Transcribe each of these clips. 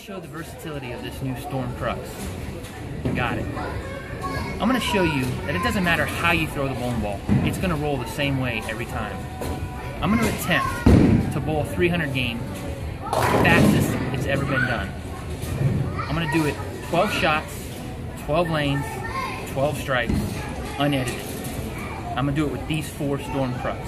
show the versatility of this new Storm crux. Got it. I'm going to show you that it doesn't matter how you throw the bowling ball, it's going to roll the same way every time. I'm going to attempt to bowl a 300 game, the fastest it's ever been done. I'm going to do it 12 shots, 12 lanes, 12 strikes, unedited. I'm going to do it with these 4 Storm crux.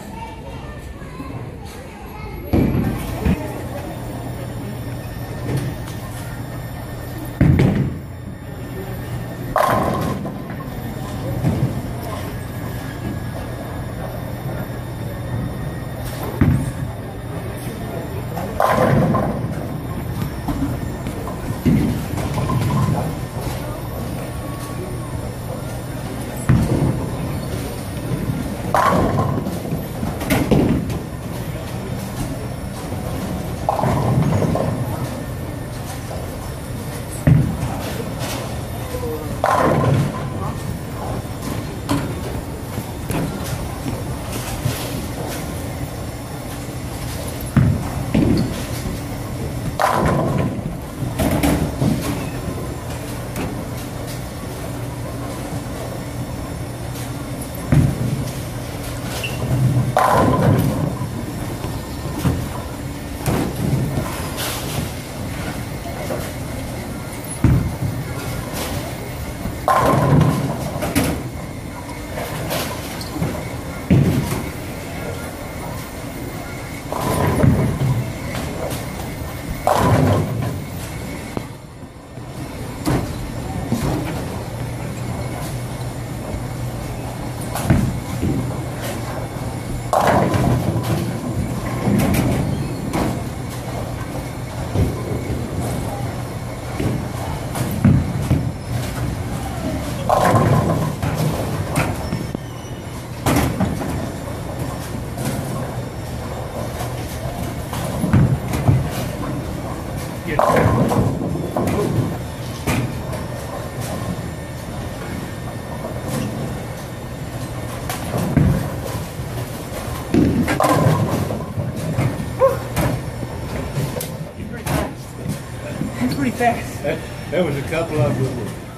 Pretty fast. There was a couple of them.